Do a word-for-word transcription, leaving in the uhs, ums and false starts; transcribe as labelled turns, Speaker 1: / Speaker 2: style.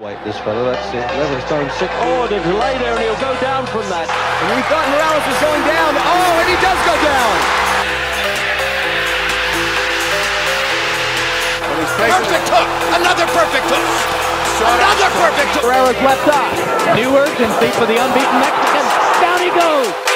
Speaker 1: Wait, this fellow, that's it. Lever's time six.
Speaker 2: Oh, the delay there, and he'll go down from that.
Speaker 3: And we thought Morales was going down. Oh, and he does go down.
Speaker 4: Perfect hook. Another perfect hook. Another perfect hook.
Speaker 2: Morales left eye. New urgency for the unbeaten Mexican. Down he goes.